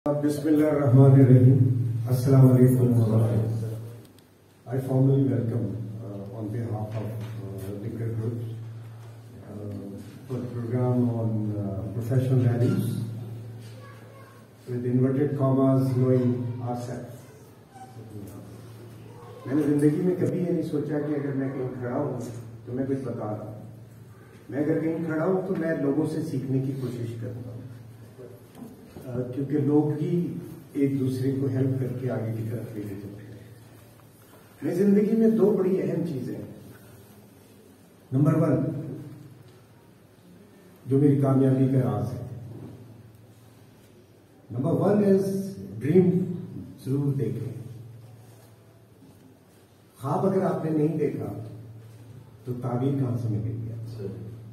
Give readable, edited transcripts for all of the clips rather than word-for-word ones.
Bismillahirrahmanirrahim. Assalamu alaikum wa rahmatullah. I formally welcome on behalf of Liquor Group for the program on professional values with inverted commas knowing ourselves. मैंने जिंदगी में कभी ये नहीं सोचा कि अगर मैं कहीं खड़ा हूँ तो मैं कुछ बता रहा हूँ। मैं अगर कहीं खड़ा हूँ तो मैं लोगों से सीखने की कोशिश करता हूँ, क्योंकि लोग ही एक दूसरे को हेल्प करके आगे की तरफ लेके चलते हैं। मेरी जिंदगी में दो बड़ी अहम चीजें हैं। नंबर 1, जो मेरी कामयाबी का राज है। नंबर 1 इज ड्रीम जरूर देखें। ख्वाब अगर आपने नहीं देखा तो ताबीर कहां से मिलेगी आपसे।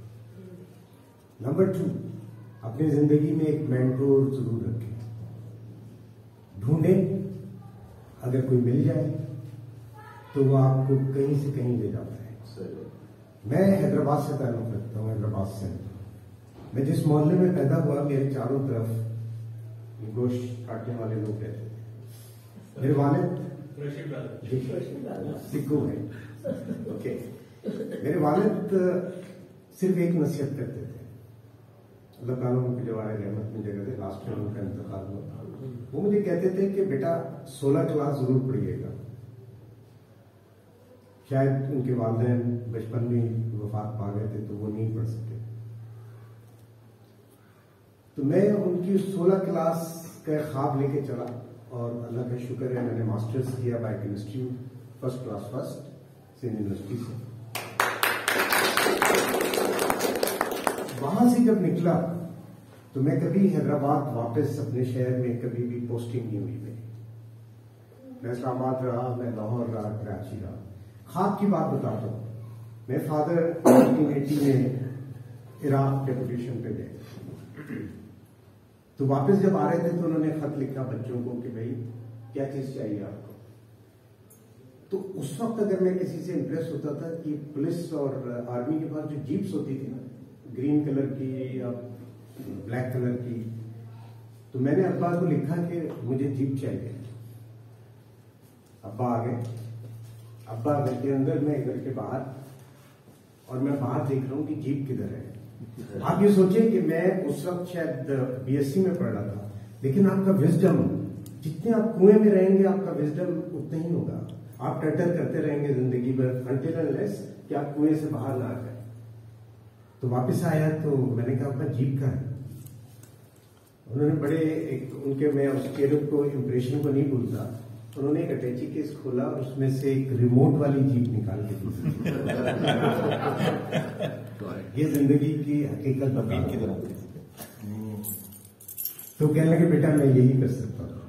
नंबर 2, अपनी जिंदगी में एक मेंटोर जरूर रखें। ढूंढें, अगर कोई मिल जाए तो वो आपको कहीं से कहीं ले जाता है। मैं हैदराबाद से ताल्लुक रखता हूँ, हैदराबाद से। मैं जिस मोहल्ले में पैदा हुआ, मेरे चारों तरफ गोश्त काटने वाले लोग रहते थे। मेरे वालिद सिक्कू है, ओके। मेरे वालिद सिर्फ एक नसीहत करते थे, अल्लाह ताला उनके जवारे रहमत में जगह थे, लास्ट में उनका इंतकाल हुआ। वो मुझे कहते थे कि बेटा 16 क्लास जरूर पढ़िएगा। शायद उनके वालिदैन बचपन में वफात पा गए थे तो वो नहीं पढ़ सके, तो मैं उनकी 16 क्लास का ख्वाब लेके चला और अल्लाह का शुक्र है मैंने मास्टर्स किया biochemistry, first class Sindh university से। वहां से जब निकला तो मैं कभी हैदराबाद वापस अपने शहर में कभी भी पोस्टिंग नहीं हुई मेरी। मैं इस्लामाबाद रहा, मैं लाहौर रहा, कराची रहा। ख्वाब की बात बताता हूँ। मेरे फादर 1980 में इराक डेपुटेशन पे गए, तो वापस जब आ रहे थे तो उन्होंने खत लिखा बच्चों को कि भाई क्या चीज चाहिए आपको। तो उस वक्त अगर मैं किसी से इंप्रेस होता था कि पुलिस और आर्मी के पास जो जीप्स होती थी ना, ग्रीन कलर की या ब्लैक कलर की, तो मैंने अब्बा को लिखा कि मुझे जीप चाहिए। अब्बा आ गए। अब्बा घर के अंदर, मैं घर के बाहर, और मैं बाहर देख रहा हूं कि जीप किधर है। आप ये सोचें कि मैं उस वक्त शायद बीएससी में पढ़ रहा था, लेकिन आपका विजडम, जितने आप कुएं में रहेंगे आपका विजडम उतना ही होगा। आप टटर करते रहेंगे जिंदगी भर अनटिल अनलेस कि आप कुएं से बाहर ना आ जाए। तो वापस आया तो मैंने कहा अपना जीप का है। उन्होंने बड़े उनके, मैं उस केरब को इम्प्रेशन को नहीं भूलता, उन्होंने एक अटैची केस खोला और उसमें से एक रिमोट वाली जीप निकाल के दी। ये जिंदगी की हकीकत बता की तरह। तो कहने लगे बेटा मैं यही कर सकता था।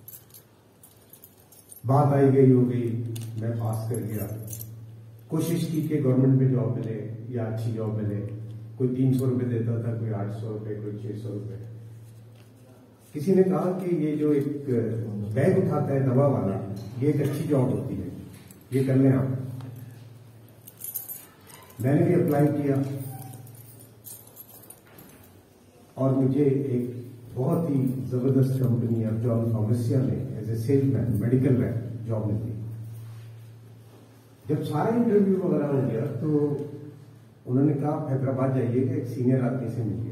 बात आई गई हो गई, मैं पास कर गया। कोशिश की कि गवर्नमेंट में जॉब मिले या अच्छी जॉब मिले। कोई 300 रुपए देता था, कोई 800 रुपए, कोई 600 रुपए। किसी ने कहा कि ये जो एक बैग उठाता है दवा वाला, ये एक अच्छी जॉब होती है, ये कर लें आप। मैंने भी अप्लाई किया और मुझे एक बहुत ही जबरदस्त कंपनी जॉन फार्मेसिया में as a salesman medical rep job मिली। जब सारा इंटरव्यू वगैरह हो गया तो उन्होंने कहा आप हैदराबाद जाइएगा, एक सीनियर आदमी से मिलिएगा।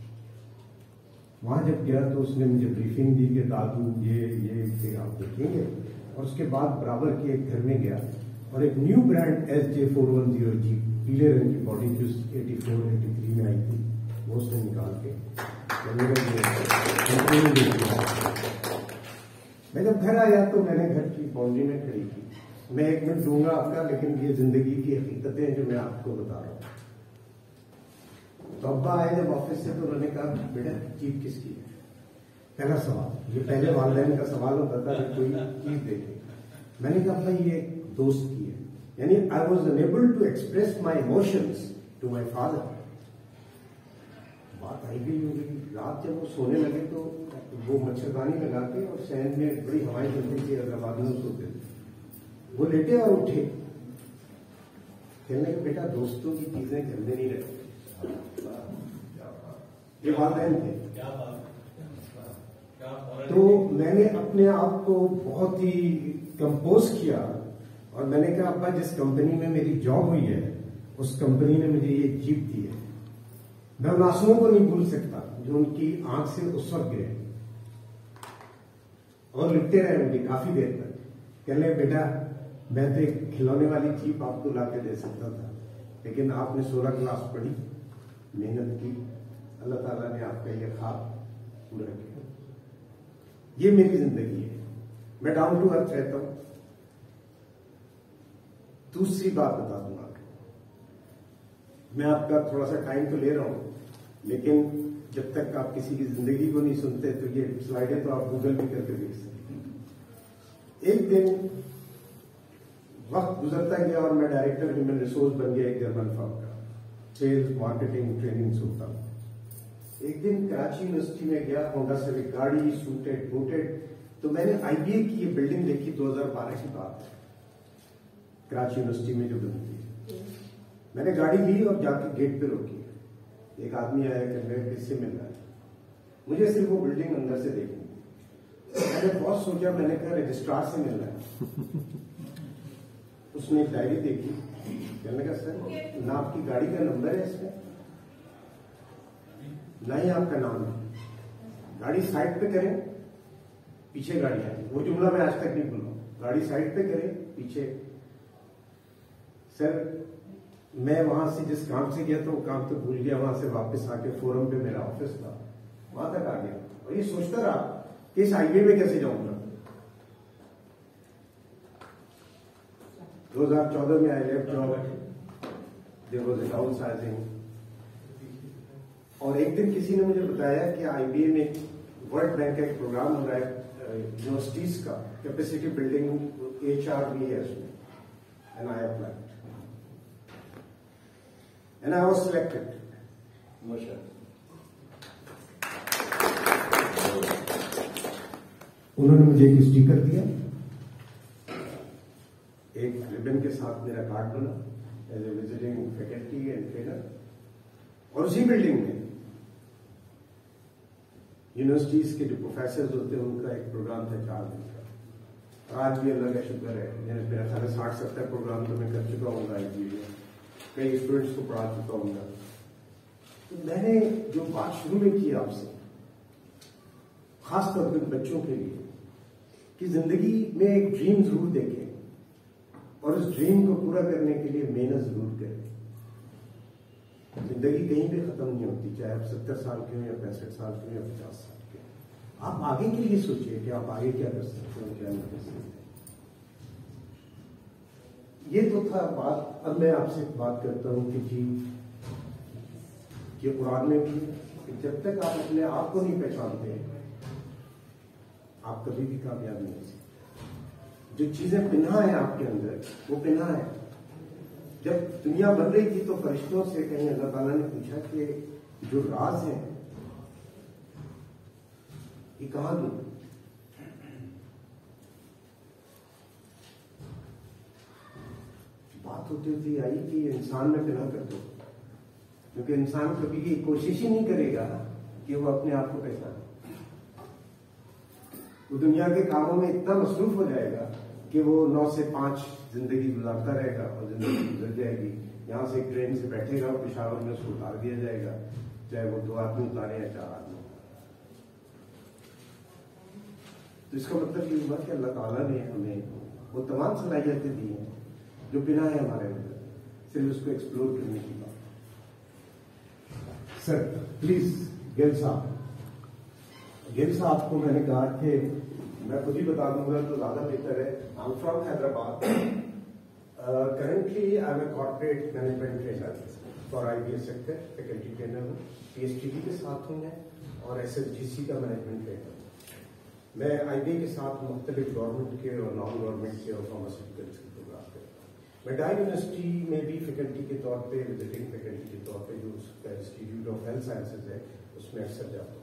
वहां जब गया तो उसने मुझे ब्रीफिंग दी कि दादू ये आप देखेंगे। और उसके बाद बराबर के एक घर में गया और एक न्यू ब्रांड SJ410 जी, पीले रंग की बॉडी की 84-83 में आई थी, वो उसने निकाल के मैं जब घर आया तो मैंने घर की बाउंड्री में खड़ी की। मैं 1 मिनट दूंगा आपका, लेकिन ये जिंदगी की हकीकतें जो मैं आपको बता रहा हूँ। तो अब्बा आए जब ऑफिस से तो उन्होंने कहा बेटा जीप किसकी है। पहला सवाल, ये पहले वालिदैन का सवाल होता था कि कोई चीज देखे। मैंने कहा भाई ये दोस्त की है। यानी I was unable to express my emotions to my father. बात आई गई होगी। रात जब वो सोने लगे तो वो मच्छरदानी लगा के, और शहर में बड़ी हवाएं चलती थी, हैदराबाद में सोते थे। वो लेटे और उठे, कहने के बेटा दोस्तों की चीजें गंदे नहीं रहती। ये वालिदैन थे। क्या बात, क्या तो मैंने अपने आप को बहुत ही कंपोज किया और मैंने कहा अब्बा जिस कंपनी में मेरी जॉब हुई है उस कंपनी ने मुझे ये जीत दी है। मैं उन आंसुओं को नहीं भूल सकता जो उनकी आंख से उस वक्त गिरे और लिखते रहे मुझे काफी देर तक। कहने बेटा मैं तो एक खिलौने वाली चीज आपको ला के दे सकता था, लेकिन आपने 16 क्लास पढ़ी, मेहनत की, अल्लाह ताला ने आपका ये ख्वाब पूरा किया। ये मेरी जिंदगी है, मैं डाउन टू अर्थ रहता हूं। दूसरी बात बता दूंगा, मैं आपका थोड़ा सा टाइम तो ले रहा हूं, लेकिन जब तक आप किसी की जिंदगी को नहीं सुनते तो ये स्लाइडें तो आप गूगल भी करके देख सकते हैं। एक दिन वक्त गुजरता गया और मैं डायरेक्टर ह्यूमन रिसोर्स बन गया एक जर्मन फर्म का, सेल्स मार्केटिंग ट्रेनिंग होता हूं। एक दिन कराची यूनिवर्सिटी में गया, होंडा सिविक गाड़ी, सूटेड बूटेड, तो मैंने आईबीए की ये बिल्डिंग देखी, 2012 की बात है, कराची यूनिवर्सिटी में जो बनी थी। मैंने गाड़ी ली और जाके गेट पे रोकी। एक आदमी आया कि मैं किससे मिलना है, मुझे सिर्फ वो बिल्डिंग अंदर से देखनी थी। मैंने बहुत सोचा, मैंने कहा रजिस्ट्रार से मिलना है। उसने एक डायरी देखी, कहने लगा सर ना आपकी गाड़ी का नंबर है इसमें, ना ही आपका नाम है, गाड़ी साइड पे करें पीछे गाड़ी आई। वो जुमला मैं आज तक नहीं भूलूं, गाड़ी साइड पे करें पीछे। सर मैं वहां से जिस काम से गया था वो काम तो भूल गया, वहां से वापस आके फोरम पे मेरा ऑफिस था, वहां तक आ गया और ये सोचता रहा कि इस हाईवे में कैसे जाऊंगा। 2014 में I left job, there was a downsizing, और एक दिन किसी ने मुझे बताया कि आईबीए में वर्ल्ड बैंक का एक प्रोग्राम हो रहा है यूनिवर्सिटीज का, कैपेसिटी बिल्डिंग एचआर भी है उसमें, and I applied and I was selected. उन्होंने मुझे एक स्टिकर दिया, एक रिबन के साथ मेरा कार्ड बना as a visiting faculty and trainer. और उसी बिल्डिंग में यूनिवर्सिटीज के जो प्रोफेसर होते हैं उनका एक प्रोग्राम था 4 दिन का। आज भी अल्लाह का शुक्र है, मेरा ख्याल 60-70 प्रोग्राम तो मैं कर चुका हूँ आईबीए में, कई स्टूडेंट्स को पढ़ा चुका हूँ। तो मैंने जो बात शुरू में की आपसे, खासतौर पर बच्चों के लिए, कि जिंदगी में एक ड्रीम जरूर देखें और उस ड्रीम को पूरा करने के लिए मेहनत जरूर करें। जिंदगी कहीं भी खत्म नहीं होती, चाहे आप 70 साल के हो या 65 साल के हो या 50 साल के। आप आगे के लिए सोचिए कि आप आगे क्या कर सकते हो, क्या नहीं कर सकते। ये तो था बात। अब मैं आपसे बात करता हूं कि जी ये कुरान में भी कि जब तक आप अपने आप को नहीं पहचानते आप कभी भी कामयाब नहीं हो सकते। जो चीजें पिन्हा है आपके अंदर वो पिन्हा है। जब दुनिया बन रही थी तो फरिश्तों से कहीं अल्लाह ताला ने पूछा कि जो राज है ये कहां दूं? बात होती आई कि इंसान में पिन्हा कर दो, क्योंकि इंसान कभी की कोशिश ही नहीं करेगा कि वो अपने आप को पहचाने। वो दुनिया के कामों में इतना मसरूफ हो जाएगा कि वो 9 से 5 जिंदगी गुजारता रहेगा और जिंदगी गुजर जाएगी। यहां से ट्रेन से बैठेगा और पेशावर में उसको उतार दिया जाएगा, चाहे वो 2 आदमी उतारे या 4 आदमी। तो इसका मतलब ये हुआ कि अल्लाह ताला ने हमें वो तमाम सलाहियतें दी हैं जो बिना है हमारे अंदर, सिर्फ उसको एक्सप्लोर करने की बात। सर प्लीज गिल साहब को मैंने कहा कि मैं खुद ही बता दूंगा तो ज्यादा बेहतर है। I am from Hyderabad. Currently I am a corporate management trainer for IBS sector, faculty trainer हूँ, पीएचडी के साथ हूँ मैं, और एसएसजीसी का मैनेजमेंट ट्रेनर। मैं आईबीए के साथ मुख्तलिफ गवर्नमेंट के और नॉन गवर्नमेंट के और फार्मास्यूटिकल्स के प्रोग्राम करता हूँ। मैं डाई यूनिवर्सिटी में भी फैकल्टी के तौर पे, विजिटिंग फैकल्टी के तौर पे, जो उसका इंस्टीट्यूट ऑफ हेल्थ साइंसेज है उसमें अक्सर जाता हूँ।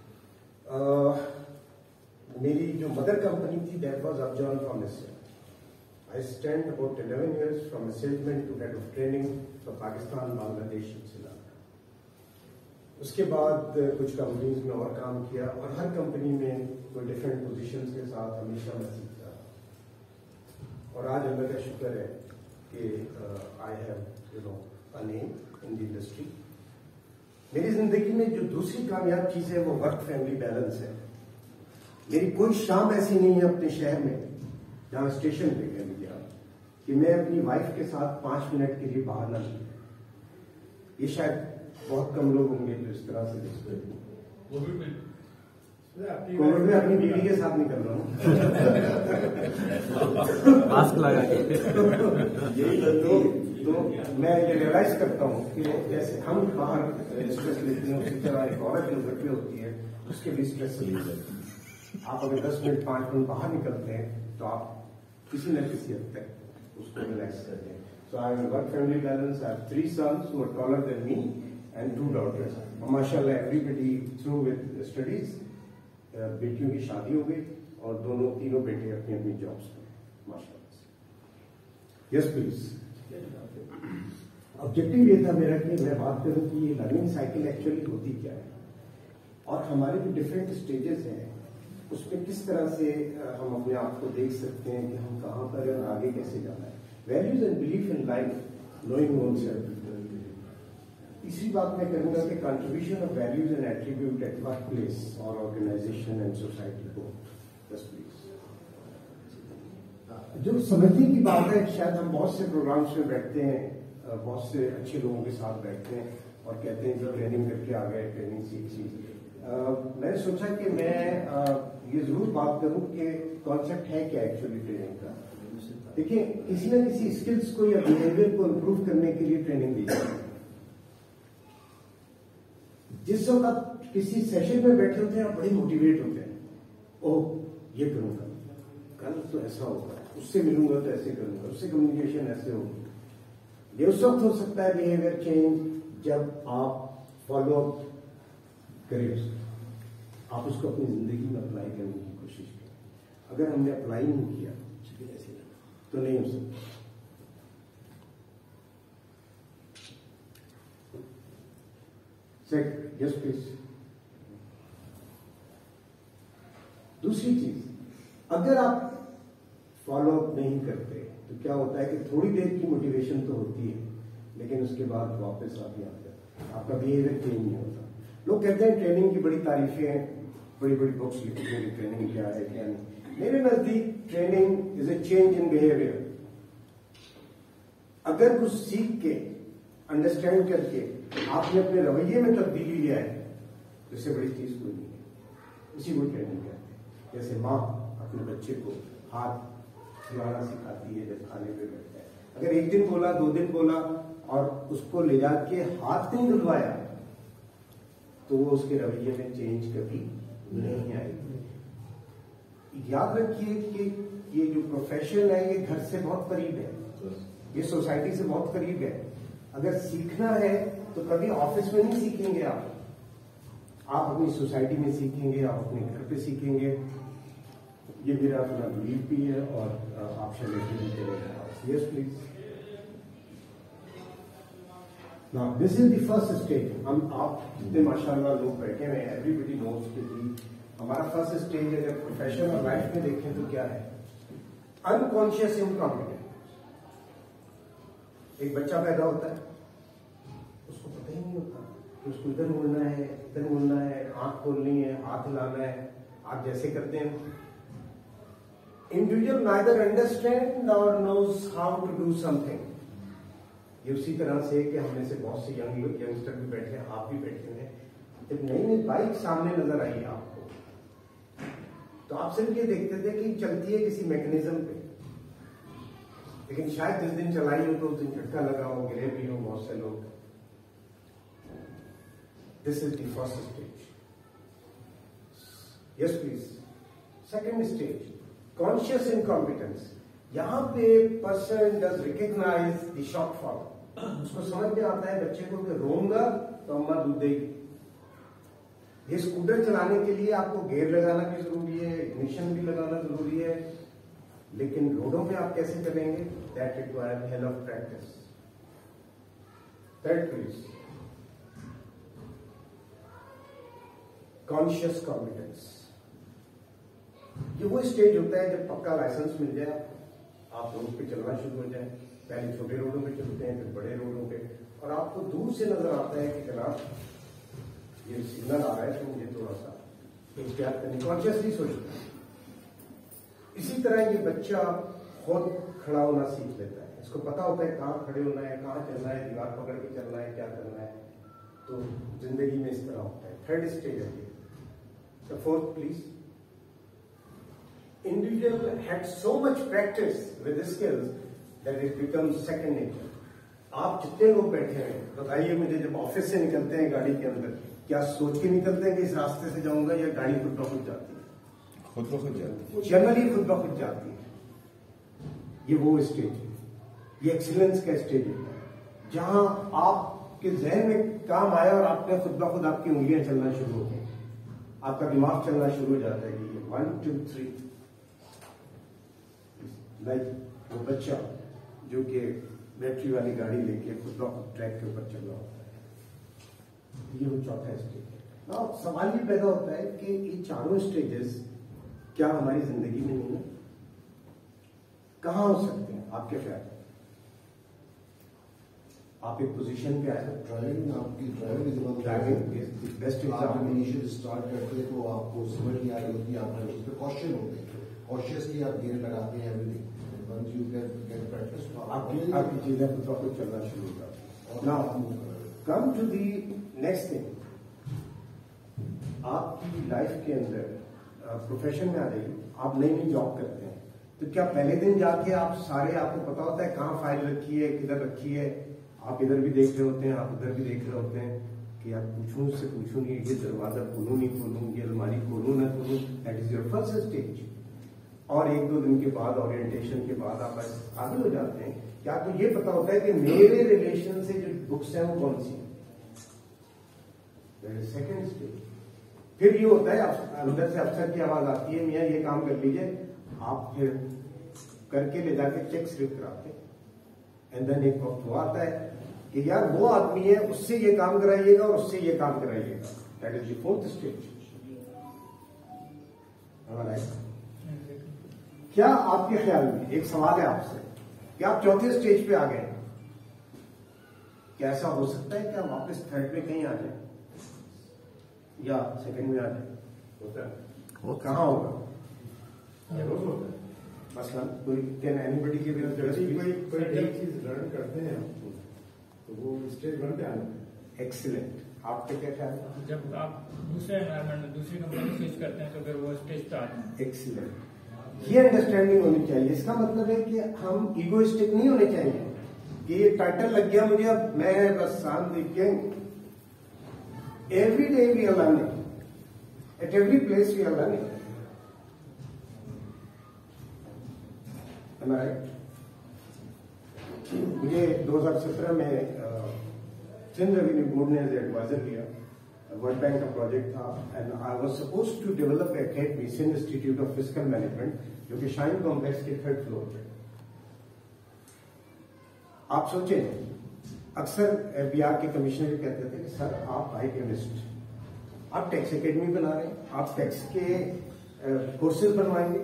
मेरी जो मदर कंपनी थी that was Upjohn pharmacy. I spent about 11 years from salesman to head of training for Pakistan, Bangladesh, Sri Lanka. उसके बाद कुछ कंपनीज में और काम किया और हर कंपनी में कोई डिफरेंट पोजीशंस के साथ हमेशा मैं सीखता रहा। और आज अल्लाह का शुक्र है कि I have a name in the industry. मेरी जिंदगी में जो दूसरी कामयाब चीज है वो वर्क फैमिली बैलेंस है। मेरी कोई शाम ऐसी नहीं है अपने शहर में जहां स्टेशन पे कह लिया कि मैं अपनी वाइफ के साथ 5 मिनट के लिए बाहर ना निकलूं। ये शायद बहुत कम लोग होंगे जो इस तरह से देखते हैं। कोविड में अपनी बीवी के साथ निकल रहा हूँ मास्क लगा के। तो मैं ये रियलाइज करता हूँ कि जैसे हम बाहर स्ट्रेस लेते हैं उसी तरह एक औरत जो घर पे होती है उसके भी स्ट्रेस लेते हैं। आप अगर 10 मिनट 5 मिनट बाहर निकलते हैं तो आप किसी न किसी हद तक उसको रिलैक्स करते हैं। So I have a work family balance. I have 3 sons who are taller than me and 2 daughters. माशाल्लाह everybody through with studies. बेटियों की शादी हो गई और तीनों बेटे अपनी अपनी जॉब्स पर माशाल्लाह। Yes please. ऑब्जेक्टिव ये था मेरा कि मैं बात करूं कि ये लर्निंग साइकिल एक्चुअली होती क्या है और हमारे जो डिफरेंट स्टेजेस हैं उसमें किस तरह से हम अपने आप को देख सकते हैं कि हम कहाँ पर और आगे कैसे जाना है। Values and belief in life, knowing own self. तीसरी बात मैं करूंगा कि contribution of values and attribute at work place और ऑर्गेनाइजेशन एंड सोसाइटी को। बस प्लीज। जो समझने की बात है, शायद हम बहुत से प्रोग्राम्स में बैठते हैं, बहुत से अच्छे लोगों के साथ बैठते हैं और कहते हैं कि ट्रेनिंग करके आ गए, ट्रेनिंग सीखी। मैंने सोचा कि मैं ये जरूर बात करूं कि कॉन्सेप्ट है क्या एक्चुअली ट्रेनिंग का। देखिए, किसी न किसी स्किल्स को या बिहेवियर को इम्प्रूव करने के लिए ट्रेनिंग दी जाती है। जिस वक्त आप किसी सेशन में बैठे होते हैं आप बड़े मोटिवेट होते हैं, ओह ये करूंगा, कल तो ऐसा होगा, उससे मिलूंगा तो ऐसे करूंगा, उससे कम्युनिकेशन ऐसे होगी। ये उस वक्त हो सकता है बिहेवियर चेंज जब आप फॉलो अप करें, आप उसको अपनी जिंदगी में अप्लाई करने की कोशिश करें। अगर हमने अप्लाई नहीं किया तो नहीं हो सकता। Yes please. दूसरी चीज, अगर आप फॉलो अप नहीं करते तो क्या होता है कि थोड़ी देर की मोटिवेशन तो होती है लेकिन उसके बाद वापस आप नहीं आते, आपका बिहेवियर चेंज नहीं होता। लोग कहते हैं ट्रेनिंग की बड़ी तारीफें हैं, बड़ी बड़ी बुक्स लिखी हैं ट्रेनिंग क्या है क्या नहीं। मेरे नजदीक training is a change in behaviour. अगर कुछ सीख के अंडरस्टैंड करके आपने अपने रवैये में तब्दीली लिया है तो इससे बड़ी चीज कोई नहीं है। इसी को ट्रेनिंग कहते हैं। जैसे माँ अपने बच्चे को हाथ खिलाना सिखाती है जब खाने पे बैठता है, अगर एक दिन बोला 2 दिन बोला और उसको ले जाके हाथ नहीं धुलवाया तो वो उसके रवैये में चेंज कभी नहीं आएगी। याद रखिए कि ये जो प्रोफेशन है ये घर से बहुत करीब है, ये सोसाइटी से बहुत करीब है। अगर सीखना है तो कभी ऑफिस में नहीं सीखेंगे आप अपनी सोसाइटी में सीखेंगे, आप अपने घर पे सीखेंगे। ये मेरा अपना बिलीफ भी है और आप शायद करेंगे। Yes please. Now this is the first stage. हम आप जितने माशाल्लाह लोग बैठे हुए हैं, एवरीबडी नोज के भी हमारा फर्स्ट स्टेज अगर प्रोफेशन और लाइफ में देखें तो क्या है? Unconscious incompetence. एक बच्चा पैदा होता है, उसको पता ही नहीं होता कि उसको इधर मुड़ना है, इधर मुड़ना है, आंख खोलनी है, हाथ हिलाना है, आप जैसे करते हैं। इंडिविजुअल नाइदर अंडरस्टैंड और knows how to do something. ये उसी तरह से कि हम में से बहुत से यंगस्टर भी बैठे हैं, आप भी बैठे हैं। जब नई नई बाइक सामने नजर आई आपको तो आप सिर्फ ये देखते थे कि चलती है किसी मैकेनिज्म पे, लेकिन शायद जिस दिन चलाई हो तो उस दिन झटका लगा हो, गिरे भी हो बहुत से लोग। This is the first stage. Yes please. Second stage, conscious incompetence. यहां पे person does recognize the shortfall. उसको समझ में आता है बच्चे को कि रोऊंगा तो अम्मा दूध देगी। ये स्कूटर चलाने के लिए आपको गियर लगाना भी जरूरी है, इग्निशन भी लगाना जरूरी है, लेकिन रोडों पे आप कैसे चलेंगे? That require hell of practice. Third please. Conscious competence. ये वो स्टेज होता है जब पक्का लाइसेंस मिल जाए, आप रोड पे चलना शुरू हो जाए। पहले छोटे रोडों पे चलते हैं, फिर बड़े रोडों पे, और आपको दूर से नजर आता है कि जनाब ये सिग्नल आ रहा है तो मुझे थोड़ा सा एहतियात करनी, कॉन्शियसली सोचता है। इसी तरह ये बच्चा खुद खड़ा होना सीख लेता है, इसको पता होता है कहाँ खड़े होना है, कहाँ चलना है, दीवार पकड़ के चलना है, क्या करना है। तो जिंदगी में इस तरह होता है। थर्ड स्टेज है ये। The fourth please. Individual had so much practice with skills that it becomes second nature. आप जितने लोग बैठे हैं बताइए मुझे, जब ऑफिस से निकलते हैं गाड़ी के अंदर, क्या सोच के निकलते हैं कि इस रास्ते से जाऊंगा, या गाड़ी खुद ब खुद जाती है? खुद ब खुद जाती है, जनरली खुद ब खुद जाती है। ये वो स्टेज है, ये एक्सीलेंस का स्टेज है जहां आपके जहन में काम आया और आपने खुद ब खुद आपकी उंगलियां चलना शुरू हो गई, आपका दिमाग चलना शुरू हो जाता है कि 1 2 3। लाइक वो बच्चा जो कि बैटरी वाली गाड़ी लेके खुद ब खुद ट्रैक के ऊपर चल रहा होता है, ये वो चौथा स्टेज है। ना सवाल ये पैदा होता है कि ये चारों स्टेजेस क्या हमारी जिंदगी में नहीं है? कहां हो सकते हैं? आपके ख्याल में आप एक पोजीशन पे आए, ड्राइविंग, आपकी ड्राइविंग बेस्ट आप इनिशियल स्टार्ट करते तो आपको समझ नहीं आ रही होती, आपने उस पर कॉशन होते हैं, कॉशियसली आप गियर लगाते हैं, everything. Once you get practice तो आपकी चीजें खुद ब खुद चलना शुरू हो जाती है। Now come to the next thing. आपकी लाइफ के अंदर प्रोफेशन में आ जाइए, आप नई नई जॉब करते हैं, तो क्या पहले दिन जाके आप सारे, आपको पता होता है कहाँ फाइल रखी है, किधर रखी है? आप इधर भी देख रहे होते हैं, आप उधर भी देख रहे होते हैं कि आप पूछूं उससे पूछूं नहीं, ये दरवाजा खोलूं नहीं खोलूं, ये अलमारी खोलूं ना खोलूं। That is your first stage. और 1-2 दिन के बाद, ओरिएंटेशन के बाद आप आगे हो जाते हैं कि आपको ये पता होता है कि मेरे रिलेशन से जो बुक्स हैं वो कौन सी है। That is second stage. फिर ये होता है अंदर से अफसर की आवाज आती है, मियाँ ये काम कर लीजिए, आप फिर करके ले जाके चेक स्लिप कराते। एंड देन एक वक्त वो आता है कि यार वो आदमी है, उससे ये काम कराइएगा और उससे ये काम कराइएगा। That is the fourth stage. क्या आपके ख्याल में, एक सवाल है आपसे, क्या आप चौथे स्टेज पे आ गए? क्या ऐसा हो सकता है कि आप वापस थर्ड पे कहीं आ जाए या सेकंड में आ जाए? होता है। कहाँ होगा? रोज होता है। मसलन कोई कैन एनीबडी के बिना कोई नई चीज लर्न करते हैं तो वो स्टेज 1 पे आना है। एक्सीलेंट। आपके क्या ख्याल है? जब आप दूसरे एनवायरमेंट में दूसरी कंपनी स्विच करते हैं तो फिर वो स्टेज पे आते हैं। एक्सीलेंट। ये अंडरस्टैंडिंग होनी चाहिए। इसका मतलब है कि हम इगोइस्टिक नहीं होने चाहिए कि ये टाइटल लग गया मुझे, अब मैं बस शाम देख के। Every day we are learning, at every place we are learning. Am I right? मुझे 2017 में सिंध रेवेन्यू बोर्ड ने एडवाइजर लिया, वर्ल्ड बैंक का प्रोजेक्ट था, and I was supposed to develop academy, Sindh institute of physical management, जो कि shine complex के 3rd floor पे। आप सोचें, अक्सर एफबीआर के कमिश्नर कहते थे कि सर आप बायोकेमिस्ट, आप टैक्स एकेडमी बना रहे हैं, आप टैक्स के कोर्सेज बनवाएंगे।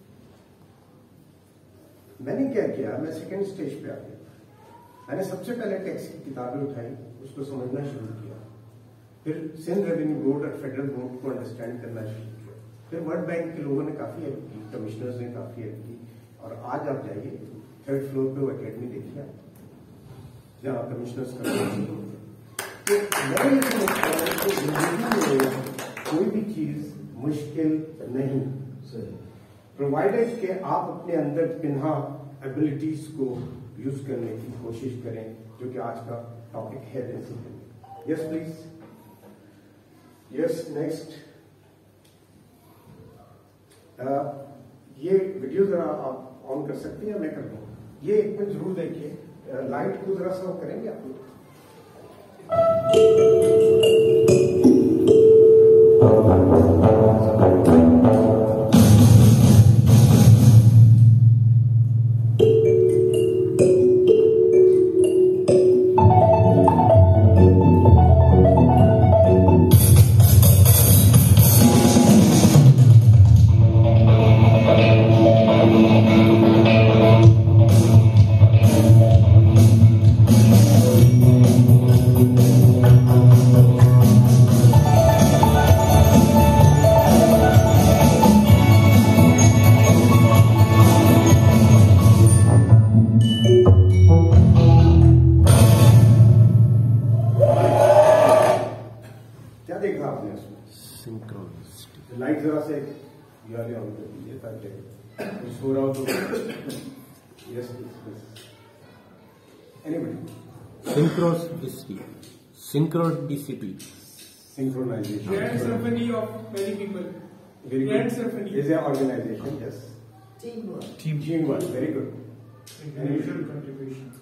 मैंने क्या किया, मैं सेकंड स्टेज पे आ गया। मैंने सबसे पहले टैक्स की किताबें उठाई, उसको समझना शुरू किया, फिर सिंध रेवेन्यू बोर्ड और फेडरल बोर्ड को अंडरस्टैंड करना शुरू किया, फिर वर्ल्ड बैंक के लोगों ने काफी हेल्प की, कमिश्नर्स ने काफी हेल्प की, और आज आप जाइए 3rd फ्लोर पे वो अकेडमी देखिए जहां कमिश्नर्स का कोई भी चीज मुश्किल नहीं, प्रोवाइडेड कि आप अपने अंदर पिन्हा एबिलिटीज को यूज करने की कोशिश करें, जो कि आज का टॉपिक है basically. Yes please. Yes next. ये वीडियो जरा आप ऑन कर सकते हैं या मैं कर दूं? ये एक मिनट जरूर देखिए, लाइट को जरा सा करेंगे आप लोग। क्या देखा आपने उसमें? सिंक्रोनिसिटी। लाइट जरा से यार ऑन कर दीजिए ताकि सो रहा हो तो yes anybody. Synchronicity, synchronicity, synchronization, Grand symphony of many people. very Grand good, symphony. is an organization, yes, teamwork, very good, Individual contributions.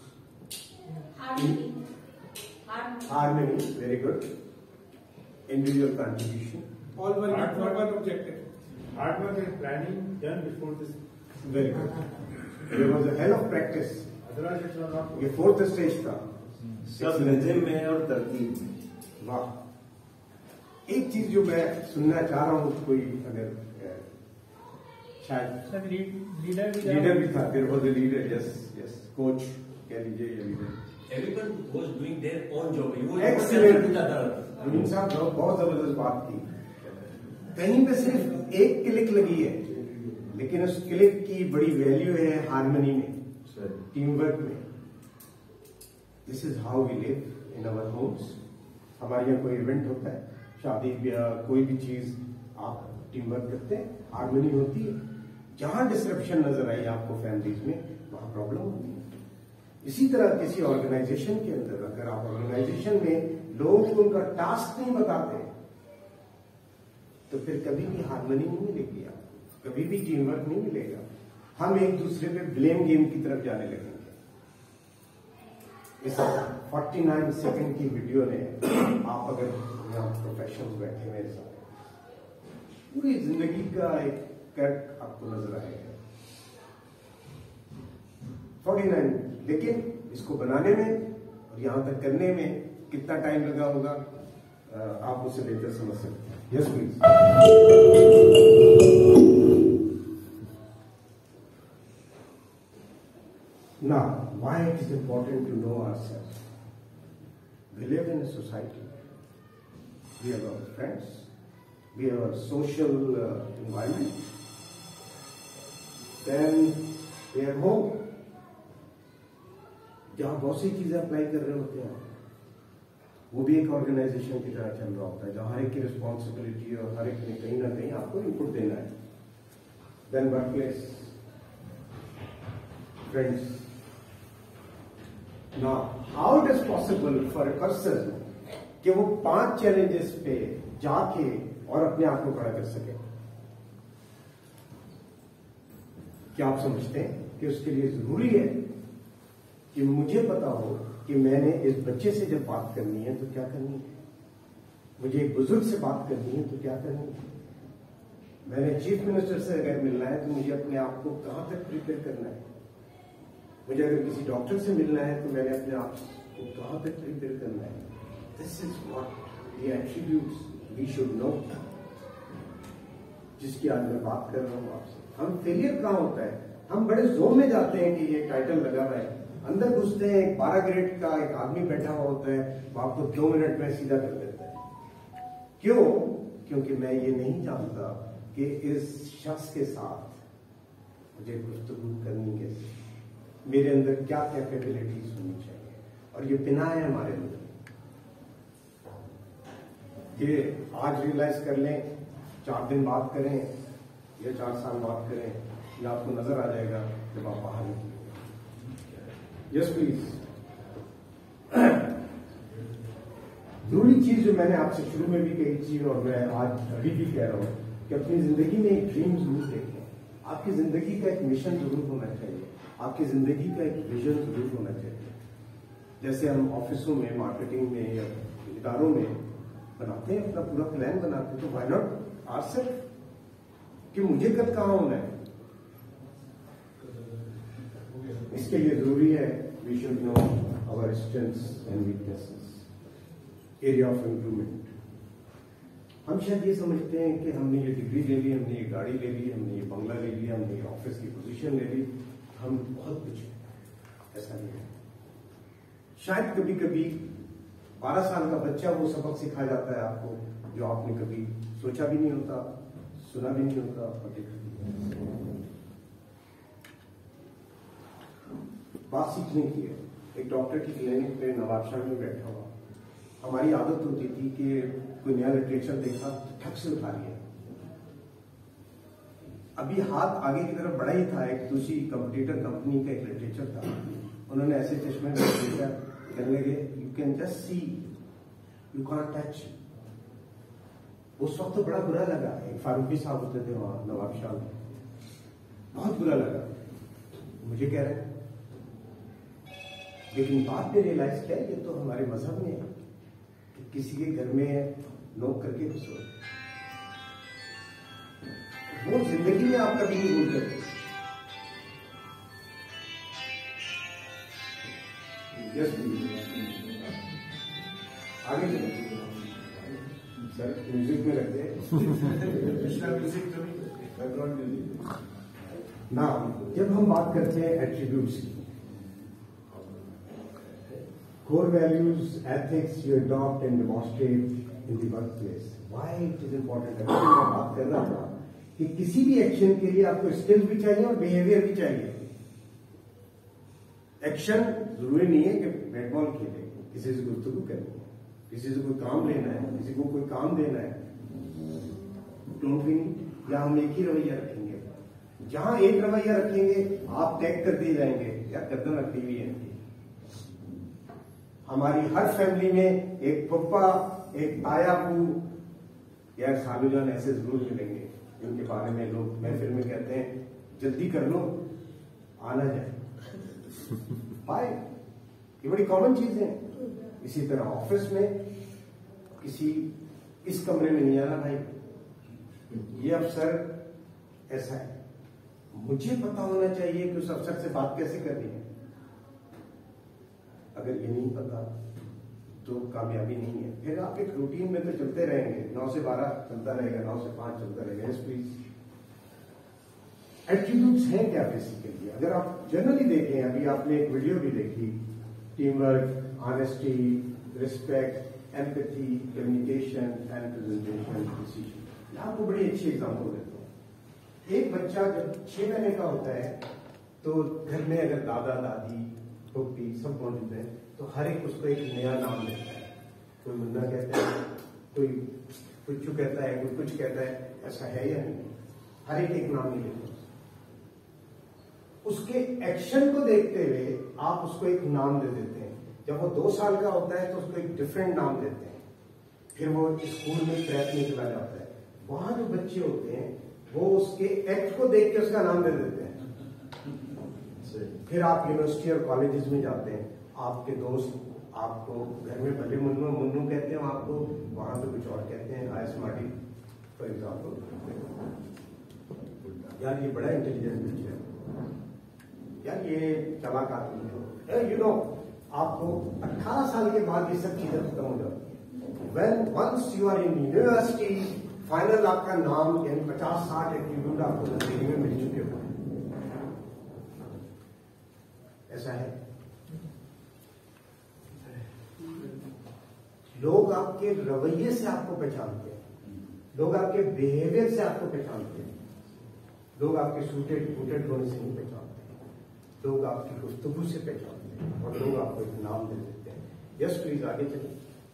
harmony, very good, individual contribution, All working for one objective. Hard work and planning done before this. very good. There was a hell of practice. Otherwise, it will not. ये fourth stage था। सब नजर में और तरतीब में। वाह, एक चीज जो मैं सुनना चाह रहा हूँ, कोई अगर शायद सर लीडर भी था, there was a leader, yes yes, coach कह लीजिए या leader. Everyone was doing their own job. You Excellent. Amin साहब बहुत जबरदस्त बात की। कहीं पे सिर्फ एक क्लिक लगी है, लेकिन उस क्लिक की बड़ी वैल्यू है हार्मनी में, टीम वर्क में। This is how we live in our homes. हमारे यहाँ कोई इवेंट होता है, शादी ब्याह, कोई भी चीज, आप टीम वर्क करते हैं, हार्मनी होती है। जहां डिसरप्शन नजर आई आपको फैमिलीज में, वहां प्रॉब्लम होती है। इसी तरह किसी ऑर्गेनाइजेशन के अंदर अगर आप ऑर्गेनाइजेशन में लोगों को उनका टास्क नहीं बताते, तो फिर कभी भी हार्मनी नहीं मिलेगी, आपको कभी भी टीम वर्क नहीं मिलेगा। हम एक दूसरे पे ब्लेम गेम की तरफ जाने लगेंगे। इस 49 सेकंड की वीडियो ने, आप अगर यहाँ प्रोफेशनल्स बैठे मेरे साथ, पूरी जिंदगी का एक कट आपको नजर आएगा। 49, लेकिन इसको बनाने में और यहां तक करने में कितना टाइम लगा होगा, आप उसे बेहतर समझ सकते हैं। Yes please. Now, why it is important to know ourselves? We live in a society. We have our friends. We have our social environment. Then we have home. जहां बहुत सी चीजें अप्लाई कर रहे होते हैं, वो भी एक ऑर्गेनाइजेशन की तरह चल रहा होता है, जहां हर एक की रिस्पॉन्सिबिलिटी है और हर एक ने कहीं ना कहीं आपको इनपुट देना है। Then work place, friends. Now how it is possible for a person कि वो 5 चैलेंजेस पे जाके और अपने आप को खड़ा कर सके? क्या आप समझते हैं कि उसके लिए जरूरी है कि मुझे पता हो कि मैंने इस बच्चे से जब बात करनी है तो क्या करनी है, मुझे एक बुजुर्ग से बात करनी है तो क्या करनी है, मैंने चीफ मिनिस्टर से अगर मिलना है तो मुझे अपने आप को कहां तक प्रिपेयर करना है, मुझे अगर किसी डॉक्टर से मिलना है तो मैंने अपने आप को कहां तक प्रिपेयर करना है। This is what the attributes we should know, जिसकी आज मैं बात कर रहा हूं आपसे। हम फेलियर कहां होता है, हम बड़े जोर में जाते हैं कि ये टाइटल लगा हुआ है, अंदर घुसते हैं, 12 ग्रेड का एक आदमी बैठा हुआ होता है, वो आपको 2 मिनट में सीधा कर देता है। क्यों? क्योंकि मैं ये नहीं जानता कि इस शख्स के साथ मुझे गुफ्तगू करनी कैसे, मेरे अंदर क्या कैपेबिलिटीज होनी चाहिए। और ये बिना है हमारे अंदर कि आज रियलाइज कर लें, 4 दिन बात करें या 4 साल बात करें, ये आपको नजर आ जाएगा जब आप बाहर निकलेंगे। Yes please. दूसरी चीज जो मैंने आपसे शुरू में भी कही थी और मैं आज अभी भी कह रहा हूं कि अपनी जिंदगी में एक ड्रीम जरूर देखें। आपकी जिंदगी का एक मिशन जरूर होना चाहिए, आपकी जिंदगी का एक विजन जरूर होना चाहिए। जैसे हम ऑफिसों में, मार्केटिंग में या इदारों में बनाते हैं, अपना पूरा प्लान बनाते हैं, तो व्हाई नॉट आवरसेल्फ कि मुझे कब कहां होना है। इसके लिए जरूरी है we should know our strengths and weaknesses, area of improvement. हम शायद ये समझते हैं कि हमने ये डिग्री ले ली, हमने ये गाड़ी ले ली, हमने ये बंगला ले लिया, हमने ये ऑफिस की पोजीशन ले ली, हम बहुत कुछ है। ऐसा नहीं है। शायद कभी कभी 12 साल का बच्चा वो सबक सिखा जाता है आपको जो आपने कभी सोचा भी नहीं होता, सुना भी नहीं होता और देखा भी नहीं होता। बात सीखने की है। एक डॉक्टर की क्लिनिक पे नवाबशाह में बैठा हुआ, हमारी आदत होती थी कि कोई नया लिटरेचर देखा तो ठक से उठा लिया। अभी हाथ आगे की तरफ बढ़ा ही था, एक दूसरी कंपटीटर कंपनी का एक लिटरेचर था, उन्होंने ऐसे चश्मे में देखा, कहने लगे you can just see you can't touch. उस वक्त तो बड़ा बुरा लगा। एक फारूकी साहब होते थे वहां नवाबशाह में, बहुत बुरा लगा। मुझे कह रहे हैं, लेकिन बाद में रियलाइज किया ये तो हमारे मजहब में है कि किसी के घर में नोक करके घुसो। वो जिंदगी में आप कभी नहीं भूल सकते। आगे चलो सर, म्यूजिक में रखते हैं पिछला म्यूजिक तो नहीं, बैकग्राउंड म्यूजिक ना। जब हम बात करते हैं एट्रीब्यूट्स की, core values, ethics you adopt and demonstrate in the workplace. Why it is important? अगर मैं बात कर रहा था कि किसी भी एक्शन के लिए आपको स्किल्स भी चाहिए और बिहेवियर भी चाहिए। एक्शन जरूरी नहीं है कि बैट बॉल खेले, किसी से गुफ्तगू करनी है, किसी से कोई काम लेना है, किसी को कोई काम देना है, डोंट वी नीड, या हम एक ही रवैया रखेंगे। जहां एक रवैया रखेंगे आप टैग कर दिए जाएंगे या गर्दन रखी हुई है। हमारी हर फैमिली में एक पप्पा, एक ताया बू या सालू जान ऐसे जरूर मिलेंगे जिनके बारे में लोग महफिल में कहते हैं जल्दी कर लो आना जाए। भाई ये बड़ी कॉमन चीज है। इसी तरह ऑफिस में किसी इस कमरे में नहीं आना भाई, ये अफसर ऐसा है, मुझे पता होना चाहिए कि उस अफसर से बात कैसे करनी है। अगर ये नहीं पता तो कामयाबी नहीं है। फिर आप एक रूटीन में तो चलते रहेंगे, 9 से 12 चलता रहेगा, 9 से 5 चलता रहेगा। Yes please. एट्रीब्यूट्स हैं क्या बेसिकली? अगर आप जनरली देखें, अभी आपने एक वीडियो भी देखी, team work, honesty, respect, empathy, communication and presentation, decision. आपको बड़ी अच्छी एग्जाम्पल देता हूँ। एक बच्चा जब 6 महीने का होता है तो घर में अगर दादा दादी टोपी सब मौजूद है तो हर एक उसको एक नया नाम देता है। कोई मुन्ना कहता है, कोई कुछ कहता है, कोई कुछ कहता है। ऐसा है या नहीं? हर एक नाम नहीं देता। उसके एक्शन को देखते हुए आप उसको एक नाम दे देते हैं। जब वो 2 साल का होता है तो उसको एक डिफरेंट नाम देते हैं। फिर वो स्कूल में ट्रैक में चला जाता है, वहां जो बच्चे होते हैं वो उसके एक्ट को देख के उसका नाम दे देते हैं। फिर आप यूनिवर्सिटी और कॉलेजेस में जाते हैं, आपके दोस्त आपको घर में भले मुन्नू मुन्नू कहते हैं, आपको वहां पे कुछ और कहते हैं, आयस माटी फॉर एग्जाम्पल। यार ये बड़ा इंटेलिजेंट बच्चा है, यार ये चालाक आदमी है, यू नो। आपको 18 साल के बाद ये सब चीजें खत्म हो जाती है। When once you are in university, final आपका नाम यानी 50-60 एट्रीब्यूट आपको जिंदगी में मिल चुके हो। ऐसा है। लोग आपके रवैये से आपको पहचानते हैं, लोग आपके बिहेवियर से आपको पहचानते हैं, लोग आपके सूटेड फूटेड होने से नहीं पहचानते, लोग आपकी गुफ्तगू से पहचानते हैं और लोग आपको एक नाम दे देते हैं। यस प्लीज आगे चलिए।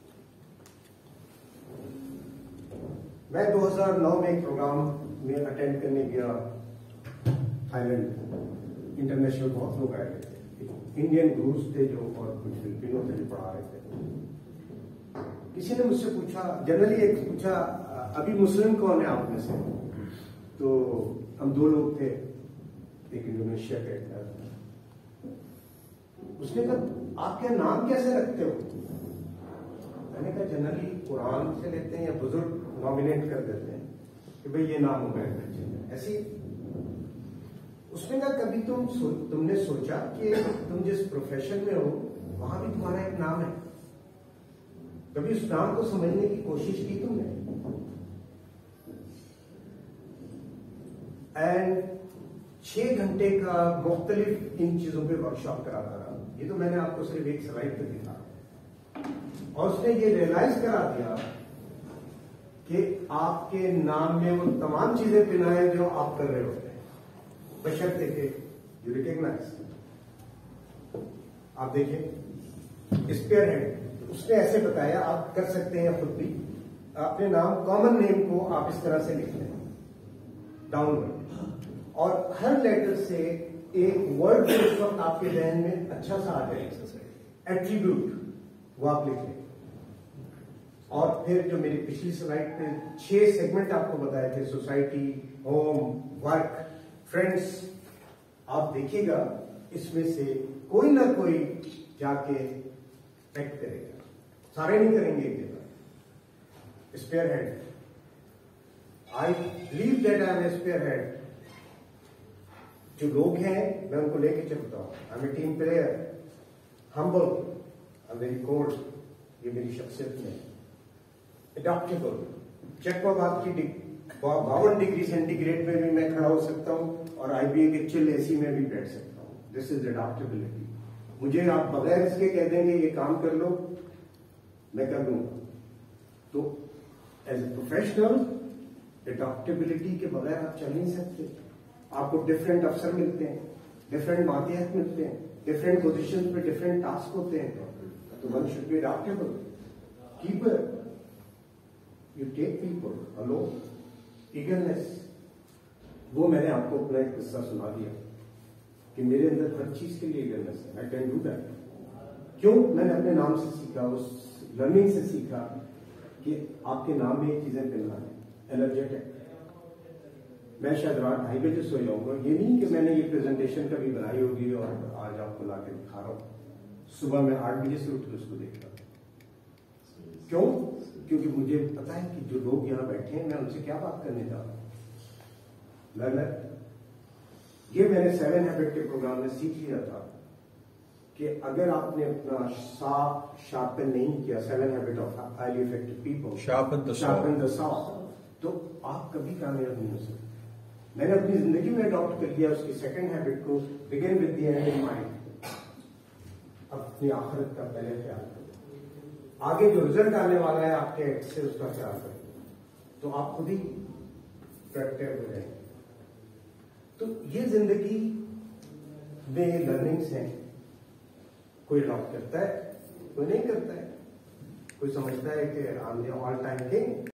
मैं 2009 में एक प्रोग्राम में अटेंड करने गया थाईलैंड। इंटरनेशनल बहुत लोग आए थे, इंडियन गुरुज थे जो, और कुछ फिलिपिनो थे जो पढ़ा रहे थे। किसी ने मुझसे पूछा, जनरली एक पूछा, अभी मुस्लिम कौन है आप में से? तो हम 2 लोग थे, एक इंडोनेशिया का एक था। उसने कहा आप क्या नाम कैसे रखते हो? मैंने कहा जनरली कुरान से लेते हैं या बुजुर्ग नॉमिनेट कर देते हैं कि भाई ये नाम हो गया बच्चे में, ऐसी। उसने कहा कभी तुमने सोचा कि तुम जिस प्रोफेशन में हो वहां भी तुम्हारा एक नाम है? कभी उस नाम को समझने की कोशिश की तुमने? एंड 6 घंटे का मुख्तलिफ इन चीजों पे वर्कशॉप कराता रहा। ये तो मैंने आपको सिर्फ एक स्लाइड पे दिखा, और उसने ये रियलाइज करा दिया कि आपके नाम में वो तमाम चीजें पिना है जो आप कर रहे होते हैं, बशर्ते के यू रिकॉग्नाइज। आप देखिए स्पेयर हेड, उसने ऐसे बताया, आप कर सकते हैं खुद भी, अपने नाम कॉमन नेम को आप इस तरह से लिख लें डाउनवर्ड, और हर लेटर से एक वर्ड जो उस वक्त आपके जहन में अच्छा सा आ जाए, एट्रीब्यूट, वो आप लिख लें। और फिर जो मेरी पिछली स्लाइड पे 6 सेगमेंट आपको बताए थे, सोसाइटी, होम, वर्क, फ्रेंड्स, आप देखिएगा इसमें से कोई ना कोई जाके एक्ट करेगा, सारे नहीं करेंगे एक जगह। Spare head, I believe that I am spare head. जो लोग हैं मैं उनको लेके चलता हूं, I am a team player, humble, I am very cold, ये मेरी शख्सियत में। एडॉप्टेबल, चेक बात की 52 डिग्री सेंटीग्रेड में भी मैं खड़ा हो सकता हूं और IBA के चिल एसी में भी बैठ सकता हूं। This is adaptability. मुझे आप बगैर इसके कह देंगे ये काम कर लो, मैं कर लूंगा। तो एज ए प्रोफेशनल एडॉप्टेबिलिटी के बगैर आप चल नहीं सकते। आपको डिफरेंट अफसर मिलते हैं, डिफरेंट मातहत मिलते हैं, डिफरेंट पोजिशन पे डिफरेंट टास्क होते हैं, तो one should be adaptable. Keeper, you take people, hello, eagerness. वो मैंने आपको अपना एक किस्सा सुना दिया कि मेरे अंदर हर चीज के लिए ईगरनेस है, आई कैन डू दैट। क्यों? मैंने अपने नाम से सीखा, उस लर्निंग से सीखा कि आपके नाम में ये चीजें मिलना है। एनर्जेटिक, मैं शायद रात 2:30 बजे सो जाऊंगा, ये नहीं कि मैंने ये प्रेजेंटेशन कभी बनाई होगी और आज आपको ला के दिखा रहा हूं। सुबह मैं 8 बजे से उठ के उसको देख रहा हूं। क्यों? क्योंकि मुझे पता है कि जो लोग यहां बैठे हैं मैं उनसे क्या बात करने जा रहा हूं। ये मैंने 7 हैबिट के प्रोग्राम में सीख लिया था कि अगर आपने अपना शार्पन नहीं किया, 7 habit of highly effective people, sharpen the saw, तो आप कभी कामयाब नहीं हो सकते। मैंने अपनी जिंदगी में अडॉप्ट कर लिया उसकी 2nd हैबिट को, begin with the end in mind. अपनी आखिरत का पहले ख्याल करो, आगे जो रिजल्ट आने वाला है आपके एक्ट से उसका ख्याल करें, तो आप खुद ही प्रोडक्टिव हो जाएंगे। तो ये जिंदगी में लर्निंग्स हैं। कोई अडॉप्ट करता है, कोई नहीं करता है। कोई समझता है कि ऑल टाइम किंग,